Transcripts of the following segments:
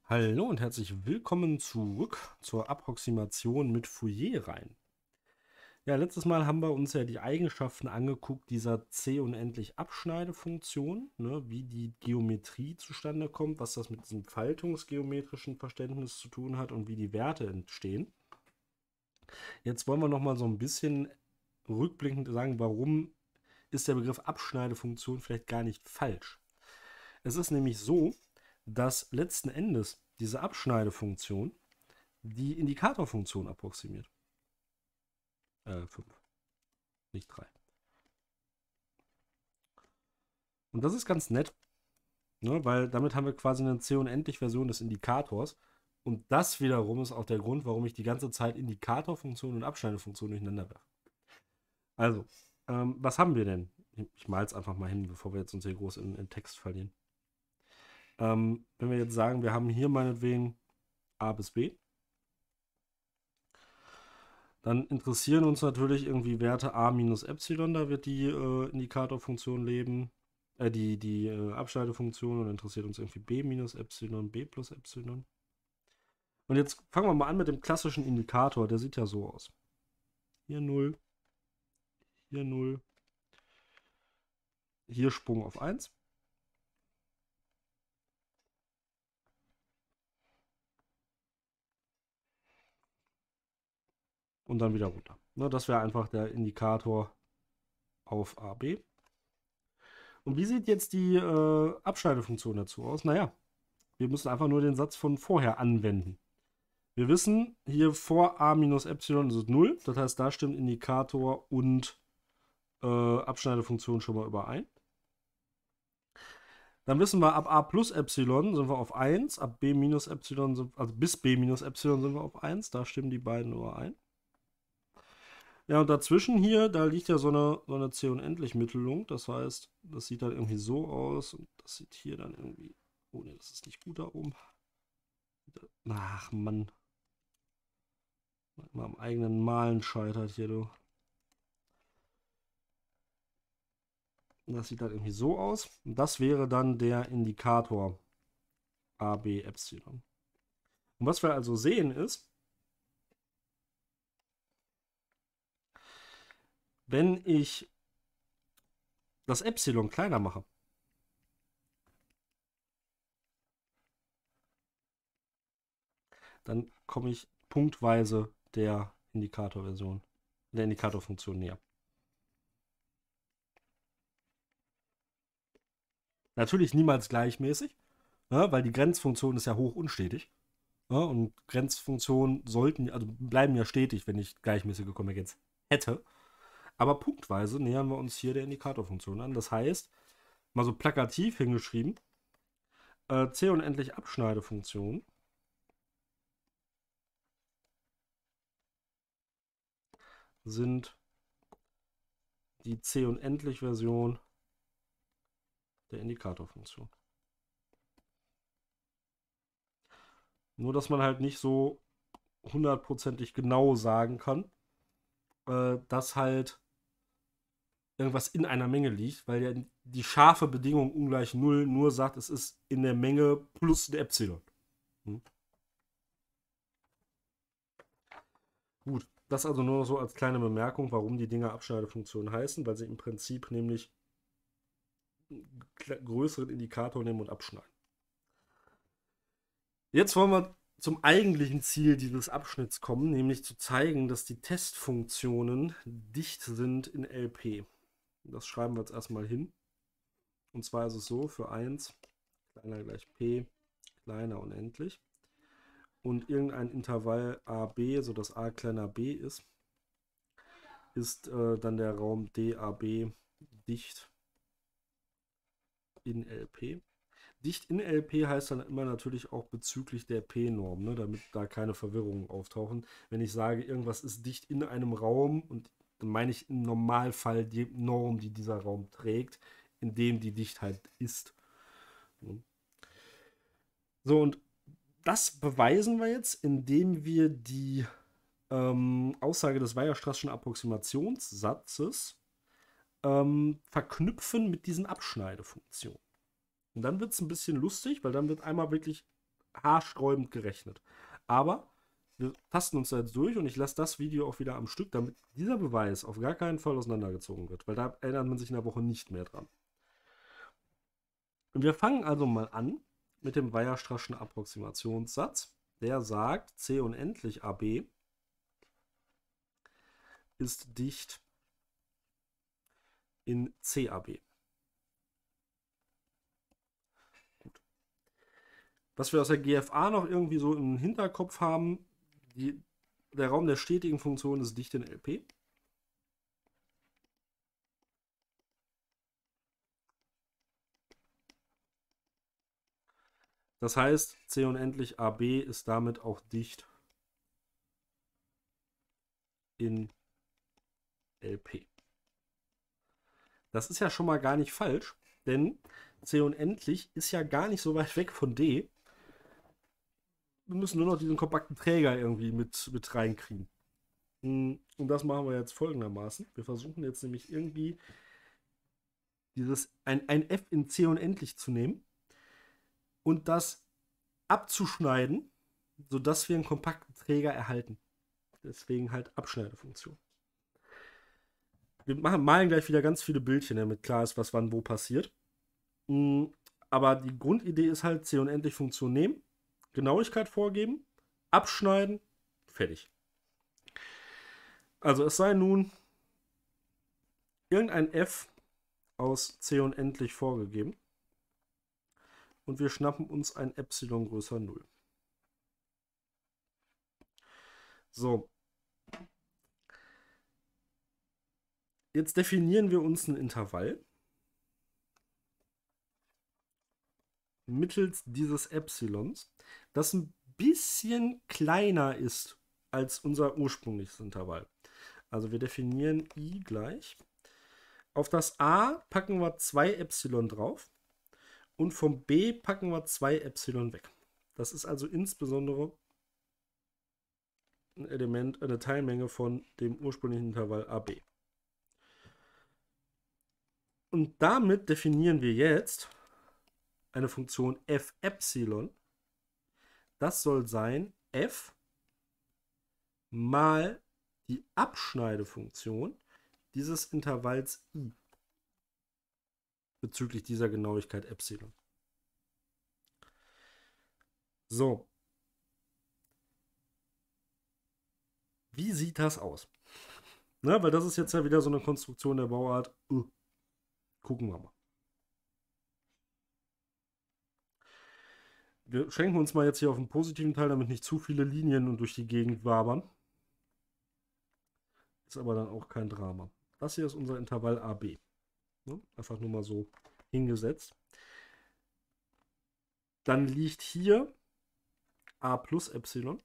Hallo und herzlich willkommen zurück zur Approximation mit Fourier-Reihen. Ja, letztes Mal haben wir uns ja die Eigenschaften angeguckt dieser C-unendlich Abschneidefunktion, ne, wie die Geometrie zustande kommt, was das mit diesem faltungsgeometrischen Verständnis zu tun hat und wie die Werte entstehen. Jetzt wollen wir noch mal so ein bisschen rückblickend sagen, warum ist der Begriff Abschneidefunktion vielleicht gar nicht falsch. Es ist nämlich so, dass letzten Endes diese Abschneidefunktion die Indikatorfunktion approximiert. 5, nicht 3. Und das ist ganz nett, ne, weil damit haben wir quasi eine C-unendlich-Version des Indikators. Und das wiederum ist auch der Grund, warum ich die ganze Zeit Indikatorfunktion und Abschneidefunktion durcheinander werfe. Also, was haben wir denn? Ich male es einfach mal hin, bevor wir jetzt uns hier groß in Text verlieren. Wenn wir jetzt sagen, wir haben hier meinetwegen A bis B, dann interessieren uns natürlich irgendwie Werte a minus Epsilon, da wird die Indikatorfunktion leben, die Abschneidefunktion, und interessiert uns irgendwie b minus Epsilon, b plus Epsilon. Und jetzt fangen wir mal an mit dem klassischen Indikator, der sieht ja so aus. Hier 0, hier 0, hier Sprung auf 1. Und dann wieder runter. Ne, das wäre einfach der Indikator auf AB. Und wie sieht jetzt die Abschneidefunktion dazu aus? Naja, wir müssen einfach nur den Satz von vorher anwenden. Wir wissen, hier vor a minus Epsilon ist es 0. Das heißt, da stimmt Indikator und Abschneidefunktion schon mal überein. Dann wissen wir, ab a plus Epsilon sind wir auf 1. Ab b minus Epsilon, also bis b minus Epsilon sind wir auf 1. Da stimmen die beiden überein. Ja, und dazwischen hier, da liegt ja so eine C-Unendlich-Mittelung. Das heißt, das sieht dann irgendwie so aus. Und das sieht hier dann irgendwie... Oh ne, das ist nicht gut da oben. Ach, Mann. Mal am eigenen Malen scheitert hier, du. Das sieht dann irgendwie so aus. Und das wäre dann der Indikator AB Epsilon. Und was wir also sehen ist, wenn ich das Epsilon kleiner mache, dann komme ich punktweise der Indikatorversion, der Indikatorfunktion näher. Natürlich niemals gleichmäßig, ja, weil die Grenzfunktion ist ja hoch unstetig. Ja, und Grenzfunktionen sollten, also bleiben ja stetig, wenn ich gleichmäßige Konvergenz hätte. Aber punktweise nähern wir uns hier der Indikatorfunktion an. Das heißt, mal so plakativ hingeschrieben, C unendlich Abschneidefunktion sind die C unendlich Version der Indikatorfunktion. Nur, dass man halt nicht so hundertprozentig genau sagen kann, dass halt irgendwas in einer Menge liegt, weil ja die scharfe Bedingung ungleich 0 nur sagt, es ist in der Menge plus ein Epsilon. Hm? Gut, das also nur so als kleine Bemerkung, warum die Dinger Abschneidefunktionen heißen, weil sie im Prinzip nämlich einen größeren Indikator nehmen und abschneiden. Jetzt wollen wir zum eigentlichen Ziel dieses Abschnitts kommen, nämlich zu zeigen, dass die Testfunktionen dicht sind in LP. Das schreiben wir jetzt erstmal hin. Und zwar ist es so, für 1 kleiner gleich p, kleiner unendlich. Und irgendein Intervall AB, sodass a kleiner b ist dann der Raum DAB dicht in LP. Dicht in LP heißt dann immer natürlich auch bezüglich der P-Norm, ne, damit da keine Verwirrungen auftauchen. Wenn ich sage, irgendwas ist dicht in einem Raum, und dann meine ich im Normalfall die Norm, die dieser Raum trägt, in dem die Dichtheit ist. So, und das beweisen wir jetzt, indem wir die Aussage des Weierstraßschen Approximationssatzes verknüpfen mit diesen Abschneidefunktionen. Und dann wird es ein bisschen lustig, weil dann wird einmal wirklich haarsträubend gerechnet. Aber wir tasten uns da jetzt durch und ich lasse das Video auch wieder am Stück, damit dieser Beweis auf gar keinen Fall auseinandergezogen wird, weil da erinnert man sich in der Woche nicht mehr dran. Und wir fangen also mal an mit dem Weierstraßschen Approximationssatz. Der sagt, C unendlich AB ist dicht in CAB. Gut. Was wir aus der GFA noch irgendwie so im Hinterkopf haben, der Raum der stetigen Funktion ist dicht in LP. Das heißt, C unendlich AB ist damit auch dicht in LP. Das ist ja schon mal gar nicht falsch, denn C unendlich ist ja gar nicht so weit weg von D. Wir müssen nur noch diesen kompakten Träger irgendwie mit reinkriegen. Und das machen wir jetzt folgendermaßen. Wir versuchen jetzt nämlich irgendwie ein F in C unendlich zu nehmen und das abzuschneiden, sodass wir einen kompakten Träger erhalten. Deswegen halt Abschneidefunktion. Wir malen gleich wieder ganz viele Bildchen, damit klar ist, was wann wo passiert. Aber die Grundidee ist halt C unendlich Funktion nehmen, Genauigkeit vorgeben, abschneiden, fertig. Also es sei nun irgendein F aus C unendlich vorgegeben und wir schnappen uns ein Epsilon größer 0. So. Jetzt definieren wir uns ein Intervall mittels dieses Epsilons, das ein bisschen kleiner ist als unser ursprüngliches Intervall. Also wir definieren I gleich. Auf das A packen wir 2 Epsilon drauf und vom B packen wir 2 Epsilon weg. Das ist also insbesondere ein Element, eine Teilmenge von dem ursprünglichen Intervall AB. Und damit definieren wir jetzt eine Funktion f Epsilon. Das soll sein f mal die Abschneidefunktion dieses Intervalls I bezüglich dieser Genauigkeit Epsilon. So. Wie sieht das aus? Na, weil das ist jetzt ja wieder so eine Konstruktion der Bauart. Gucken wir mal. Wir schenken uns mal jetzt hier auf den positiven Teil, damit nicht zu viele Linien und durch die Gegend wabern. Ist aber dann auch kein Drama. Das hier ist unser Intervall AB. Ne? Einfach nur mal so hingesetzt. Dann liegt hier A plus Epsilon.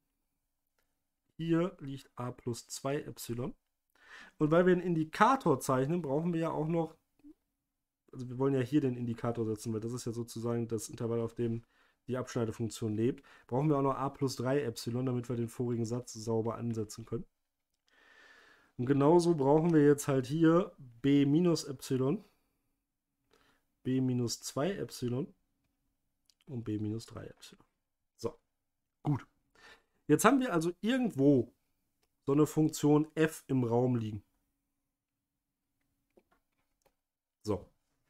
Hier liegt A plus 2 Epsilon. Und weil wir einen Indikator zeichnen, brauchen wir ja auch noch, also wir wollen ja hier den Indikator setzen, weil das ist ja sozusagen das Intervall, auf dem die Abschneidefunktion lebt, brauchen wir auch noch A plus 3 Epsilon, damit wir den vorigen Satz sauber ansetzen können. Und genauso brauchen wir jetzt halt hier B minus Epsilon, B minus 2 Epsilon und B minus 3 Epsilon. So, gut. Jetzt haben wir also irgendwo so eine Funktion f im Raum liegen. So.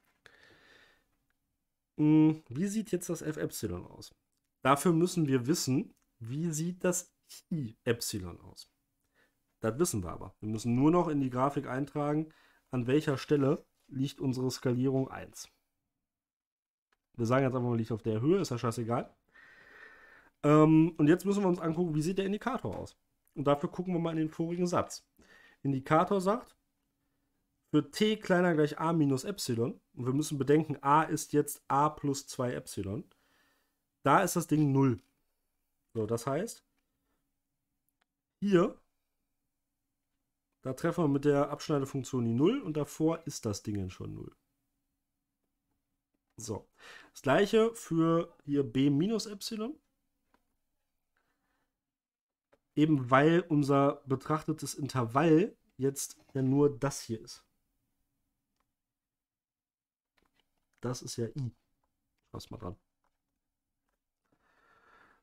Wie sieht jetzt das f Epsilon aus? Dafür müssen wir wissen, wie sieht das I Epsilon aus. Das wissen wir aber. Wir müssen nur noch in die Grafik eintragen, an welcher Stelle liegt unsere Skalierung 1. Wir sagen jetzt einfach mal, liegt auf der Höhe, ist ja scheißegal. Und jetzt müssen wir uns angucken, wie sieht der Indikator aus. Und dafür gucken wir mal in den vorigen Satz. Indikator sagt, für t kleiner gleich a minus Epsilon, und wir müssen bedenken, a ist jetzt a plus 2 Epsilon, da ist das Ding 0. So, das heißt, hier, da treffen wir mit der Abschneidefunktion die 0 und davor ist das Ding schon 0. So, das gleiche für hier b minus Epsilon. Eben weil unser betrachtetes Intervall jetzt ja nur das hier ist. Das ist ja I. Spaß mal dran.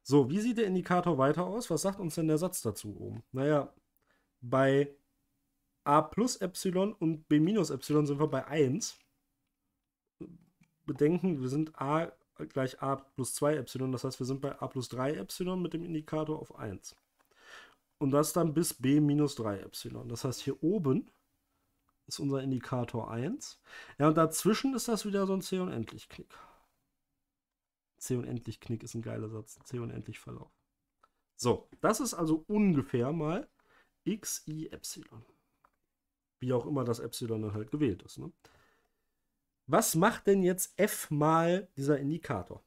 So, wie sieht der Indikator weiter aus? Was sagt uns denn der Satz dazu oben? Naja, bei a plus Epsilon und b minus Epsilon sind wir bei 1. Bedenken, wir sind a gleich a plus 2 Epsilon, das heißt, wir sind bei a plus 3 Epsilon mit dem Indikator auf 1. Und das dann bis b minus 3 Epsilon. Das heißt, hier oben ist unser Indikator 1. Ja, und dazwischen ist das wieder so ein C unendlich Knick. C unendlich Knick ist ein geiler Satz. C unendlich Verlauf. So, das ist also ungefähr mal xi Epsilon. Wie auch immer das Epsilon dann halt gewählt ist. Ne? Was macht denn jetzt f mal dieser Indikator?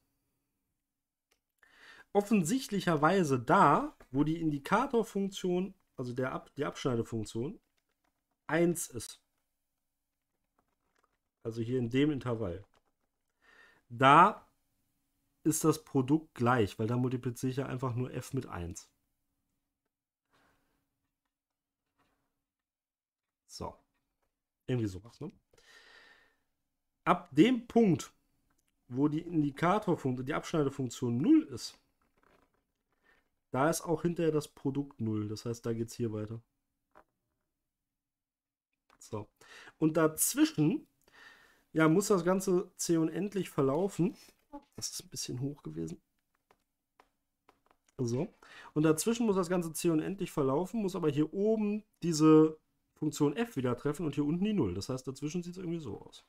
Offensichtlicherweise da, wo die Indikatorfunktion, also die Abschneidefunktion, 1 ist. Also hier in dem Intervall. Da ist das Produkt gleich, weil da multipliziere ich ja einfach nur f mit 1. So. Irgendwie sowas, ne? Ab dem Punkt, wo die Indikatorfunktion, die Abschneidefunktion 0 ist, da ist auch hinterher das Produkt 0. Das heißt, da geht es hier weiter. So. Und dazwischen, ja, muss das Ganze C unendlich verlaufen. Das ist ein bisschen hoch gewesen. So. Und dazwischen muss das Ganze C unendlich verlaufen, muss aber hier oben diese Funktion f wieder treffen und hier unten die 0. Das heißt, dazwischen sieht es irgendwie so aus.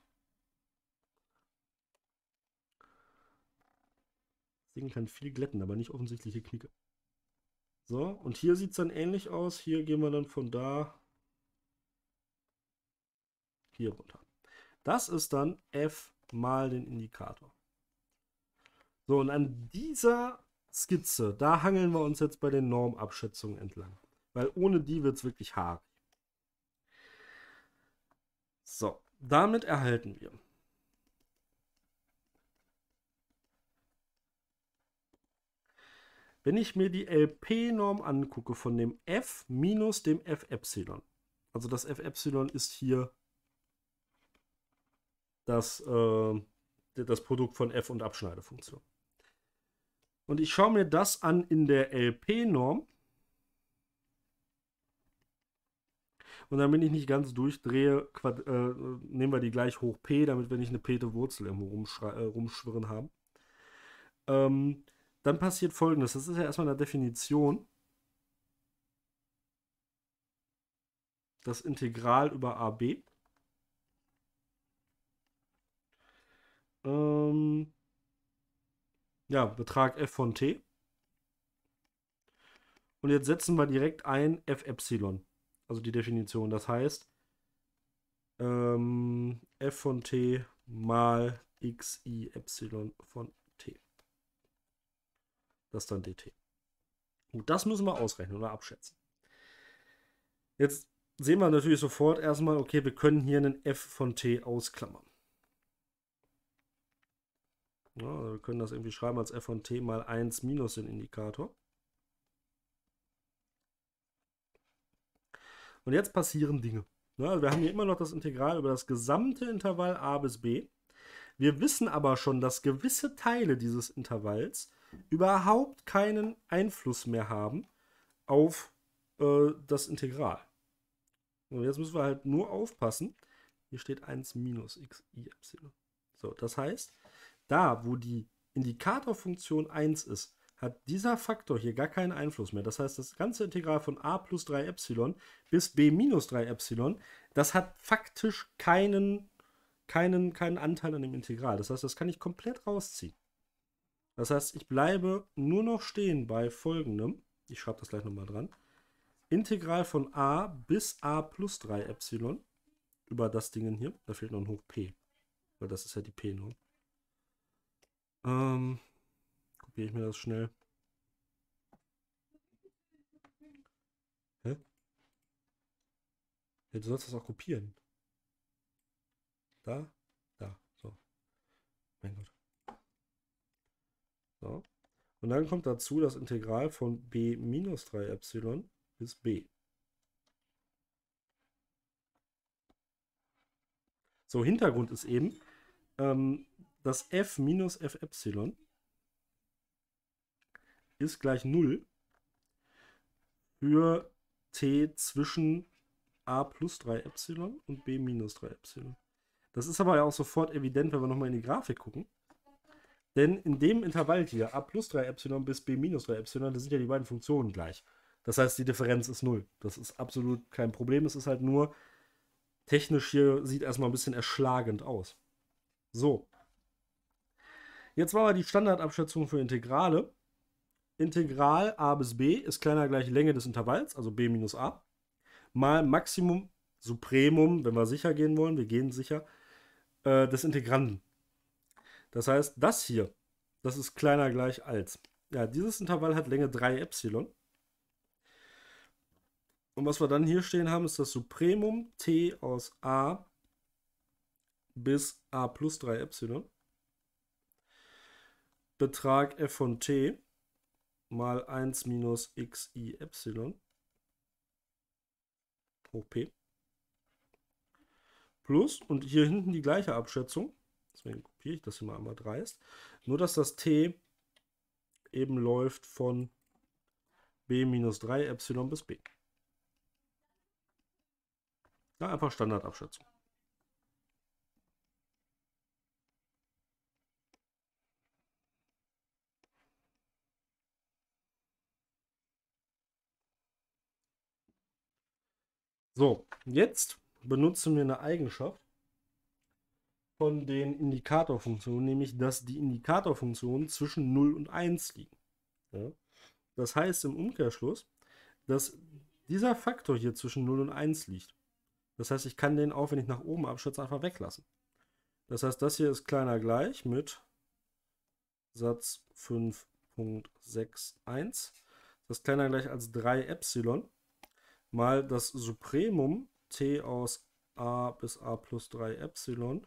Das Ding kann viel glätten, aber nicht offensichtliche Knicke. So, und hier sieht es dann ähnlich aus. Hier gehen wir dann von da hier runter. Das ist dann f mal den Indikator. So, und an dieser Skizze, da hangeln wir uns jetzt bei den Normabschätzungen entlang. Weil ohne die wird es wirklich haarig. So, damit erhalten wir. Wenn ich mir die LP-Norm angucke von dem f minus dem f-Epsilon, also das f-Epsilon ist hier das Produkt von f und Abschneidefunktion. Und ich schaue mir das an in der LP-Norm. Und damit ich nicht ganz durchdrehe, nehmen wir die gleich hoch p, damit wir nicht eine p-te Wurzel irgendwo rumschwirren haben. Dann passiert Folgendes. Das ist ja erstmal eine Definition. Das Integral über AB. Ja, Betrag f von t. Und jetzt setzen wir direkt ein f-Epsilon. Also die Definition. Das heißt, f von t mal xi Epsilon von t. Das ist dann dt. Und das müssen wir ausrechnen oder abschätzen. Jetzt sehen wir natürlich sofort erstmal, okay, wir können hier einen f von t ausklammern. Ja, also wir können das irgendwie schreiben als f von t mal 1 minus den Indikator. Und jetzt passieren Dinge. Ja, also wir haben hier immer noch das Integral über das gesamte Intervall a bis b. Wir wissen aber schon, dass gewisse Teile dieses Intervalls überhaupt keinen Einfluss mehr haben auf das Integral. Und jetzt müssen wir halt nur aufpassen. Hier steht 1 minus xi Epsilon. So, das heißt, da, wo die Indikatorfunktion 1 ist, hat dieser Faktor hier gar keinen Einfluss mehr. Das heißt, das ganze Integral von a plus 3 Epsilon bis b minus 3 Epsilon, das hat faktisch keinen Anteil an dem Integral. Das heißt, das kann ich komplett rausziehen. Das heißt, ich bleibe nur noch stehen bei folgendem. Ich schreibe das gleich nochmal dran. Integral von a bis a plus 3 Epsilon über das Ding hier. Da fehlt noch ein Hoch p. Weil das ist ja die p-Norm. Kopiere ich mir das schnell. Hä? Ja, du sollst das auch kopieren. Da, da, so. Mein Gott. So. Und dann kommt dazu das Integral von b minus 3 Epsilon bis b. So, Hintergrund ist eben, das f minus f Epsilon ist gleich 0 für t zwischen a plus 3 Epsilon und b minus 3 Epsilon. Das ist aber ja auch sofort evident, wenn wir nochmal in die Grafik gucken. Denn in dem Intervall hier, a plus 3 Epsilon bis b minus 3 Epsilon, da sind ja die beiden Funktionen gleich. Das heißt, die Differenz ist 0. Das ist absolut kein Problem. Es ist halt nur, technisch hier sieht erstmal ein bisschen erschlagend aus. So. Jetzt machen wir die Standardabschätzung für Integrale. Integral a bis b ist kleiner gleich Länge des Intervalls, also b minus a, mal Maximum, Supremum, wenn wir sicher gehen wollen, wir gehen sicher, des Integranden. Das heißt, das hier, das ist kleiner gleich als. Ja, dieses Intervall hat Länge 3 Epsilon. Und was wir dann hier stehen haben, ist das Supremum t aus a bis a plus 3 Epsilon. Betrag f von t mal 1 minus xi Epsilon hoch p. Plus, und hier hinten die gleiche Abschätzung, deswegen kopiere ich das hier mal einmal dreist, nur dass das t eben läuft von b minus 3 Epsilon bis b. Ja, einfach Standardabschätzung. So, jetzt benutzen wir eine Eigenschaft von den Indikatorfunktionen, nämlich dass die Indikatorfunktionen zwischen 0 und 1 liegen. Ja? Das heißt im Umkehrschluss, dass dieser Faktor hier zwischen 0 und 1 liegt. Das heißt, ich kann den auch, wenn ich nach oben abschätze, einfach weglassen. Das heißt, das hier ist kleiner gleich mit Satz 5.61. Das ist kleiner gleich als 3 Epsilon mal das Supremum t aus a bis a plus 3 Epsilon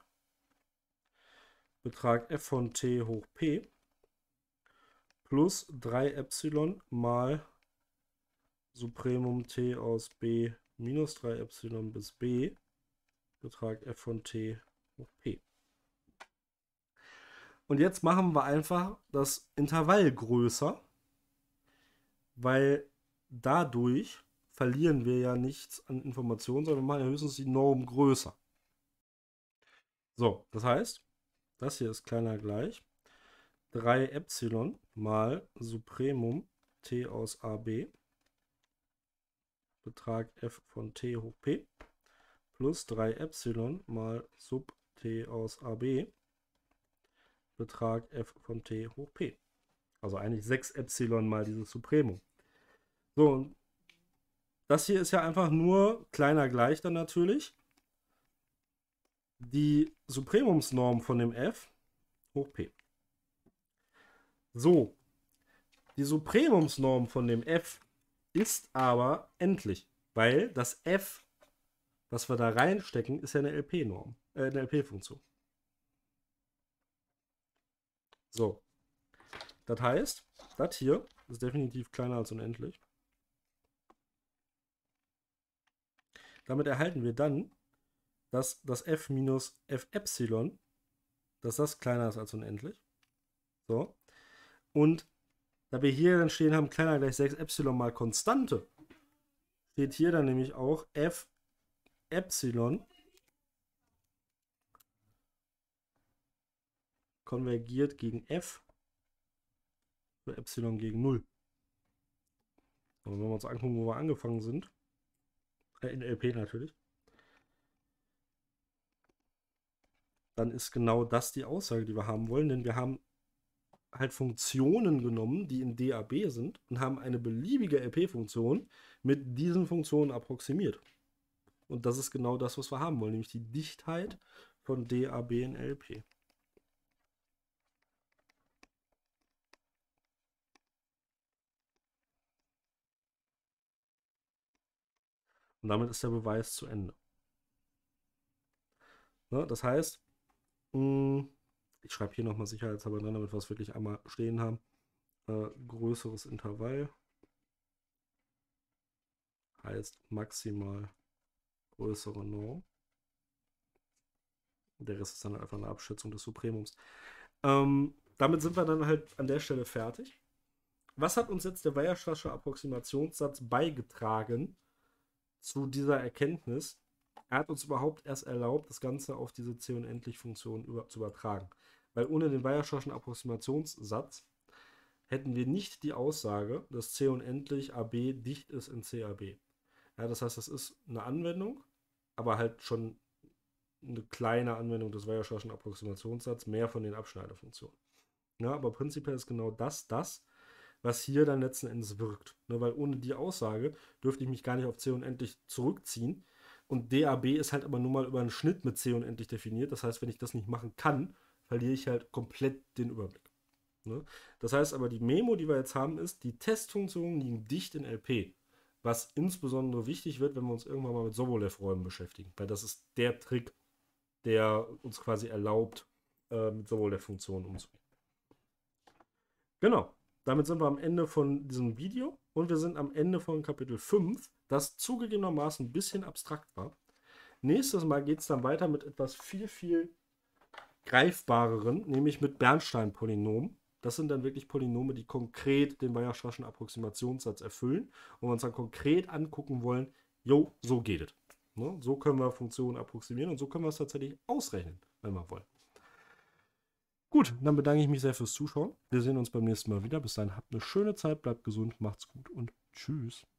Betrag f von t hoch p plus 3 Epsilon mal Supremum t aus b minus 3 Epsilon bis b Betrag f von t hoch p. Und jetzt machen wir einfach das Intervall größer, weil dadurch verlieren wir ja nichts an Informationen, sondern wir machen ja höchstens die Norm größer. So, das heißt, das hier ist kleiner gleich 3 Epsilon mal Supremum t aus AB Betrag f von t hoch p plus 3 Epsilon mal Sub t aus AB Betrag f von t hoch p. Also eigentlich 6 Epsilon mal dieses Supremum. So, und das hier ist ja einfach nur kleiner gleich dann natürlich die Supremumsnorm von dem f hoch p. So, die Supremumsnorm von dem f ist aber endlich, weil das f, was wir da reinstecken, ist ja eine LP-Norm, eine LP-Funktion. So, das heißt, das hier ist definitiv kleiner als unendlich. Damit erhalten wir dann, dass das f minus f Epsilon, dass das kleiner ist als unendlich. So, und da wir hier dann stehen haben, kleiner gleich 6 Epsilon mal Konstante, steht hier dann nämlich auch f Epsilon konvergiert gegen f für Epsilon gegen 0. Und wenn wir uns angucken, wo wir angefangen sind, in LP natürlich, dann ist genau das die Aussage, die wir haben wollen, denn wir haben halt Funktionen genommen, die in DAB sind und haben eine beliebige LP-Funktion mit diesen Funktionen approximiert. Und das ist genau das, was wir haben wollen, nämlich die Dichtheit von DAB in LP. Und damit ist der Beweis zu Ende. Ne, das heißt, ich schreibe hier nochmal sicherheitshalber dran, damit wir es wirklich einmal stehen haben. Größeres Intervall heißt maximal größere Norm. Der Rest ist dann einfach eine Abschätzung des Supremums. Damit sind wir dann halt an der Stelle fertig. Was hat uns jetzt der Weierstraßsche Approximationssatz beigetragen zu dieser Erkenntnis? Er hat uns überhaupt erst erlaubt, das Ganze auf diese C- Unendlich-Funktion zu übertragen. Weil ohne den Weierstraßschen Approximationssatz hätten wir nicht die Aussage, dass C unendlich AB dicht ist in CAB. Ja, das heißt, das ist eine Anwendung, aber halt schon eine kleine Anwendung des Weierstraßschen Approximationssatzes, mehr von den Abschneidefunktionen. Ja, aber prinzipiell ist genau das, was hier dann letzten Endes wirkt. Ne, weil ohne die Aussage dürfte ich mich gar nicht auf C unendlich zurückziehen. Und DAB ist halt aber nur mal über einen Schnitt mit C unendlich definiert. Das heißt, wenn ich das nicht machen kann, verliere ich halt komplett den Überblick. Ne? Das heißt aber, die Memo, die wir jetzt haben, ist, die Testfunktionen liegen dicht in LP. Was insbesondere wichtig wird, wenn wir uns irgendwann mal mit Sobolev-Räumen beschäftigen. Weil das ist der Trick, der uns quasi erlaubt, mit Sobolev-Funktionen umzugehen. Genau. Damit sind wir am Ende von diesem Video und wir sind am Ende von Kapitel 5, das zugegebenermaßen ein bisschen abstrakt war. Nächstes Mal geht es dann weiter mit etwas viel, viel greifbareren, nämlich mit Bernstein-Polynomen. Das sind dann wirklich Polynome, die konkret den Weierstraßschen Approximationssatz erfüllen und wir uns dann konkret angucken wollen, jo, so geht es. Ne? So können wir Funktionen approximieren und so können wir es tatsächlich ausrechnen, wenn wir wollen. Gut, dann bedanke ich mich sehr fürs Zuschauen. Wir sehen uns beim nächsten Mal wieder. Bis dahin habt eine schöne Zeit, bleibt gesund, macht's gut und tschüss.